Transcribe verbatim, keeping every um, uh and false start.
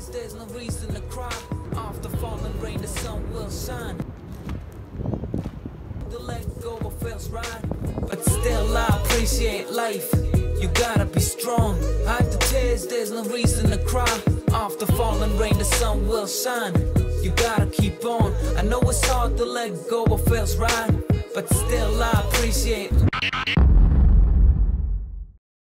tears, there's no reason to cry. After falling rain, the sun will shine. The let go of feels right, but still I appreciate life. You gotta be strong. Hide the tears, there's no reason to cry. After falling rain, the sun will shine. You gotta keep on. I know it's hard to let go of feels right, but still I appreciate